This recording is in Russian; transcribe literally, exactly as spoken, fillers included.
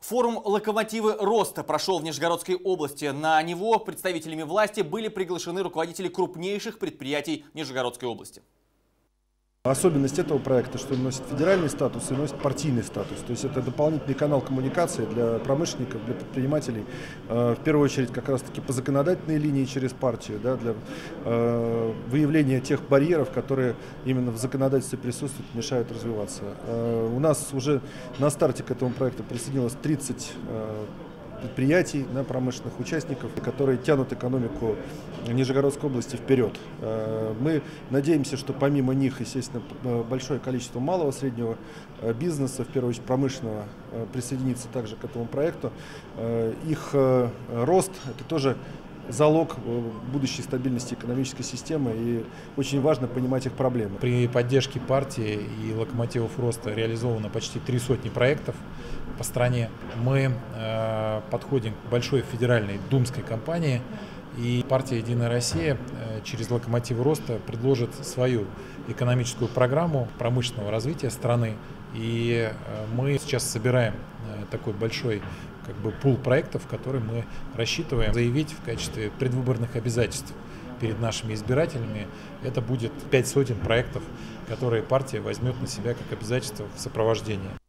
Форум «Локомотивы роста» прошел в Нижегородской области. На него представителями власти были приглашены руководители крупнейших предприятий Нижегородской области. Особенность этого проекта, что он носит федеральный статус и носит партийный статус. То есть это дополнительный канал коммуникации для промышленников, для предпринимателей. В первую очередь как раз-таки по законодательной линии через партию, да, для выявления тех барьеров, которые именно в законодательстве присутствуют, мешают развиваться. У нас уже на старте к этому проекту присоединилось тридцать предприятий, да, промышленных участников, которые тянут экономику Нижегородской области вперед. Мы надеемся, что помимо них, естественно, большое количество малого, среднего бизнеса, в первую очередь промышленного, присоединится также к этому проекту. Их рост – это тоже залог будущей стабильности экономической системы, и очень важно понимать их проблемы. При поддержке партии и локомотивов роста реализовано почти три сотни проектов по стране. Мы э, подходим к большой федеральной думской кампании, и партия «Единая Россия» э, через локомотивы роста предложит свою экономическую программу промышленного развития страны. И э, мы сейчас собираем э, такой большой как бы пул проектов, которые мы рассчитываем заявить в качестве предвыборных обязательств перед нашими избирателями. Это будет пять сотен проектов, которые партия возьмет на себя как обязательство в сопровождении.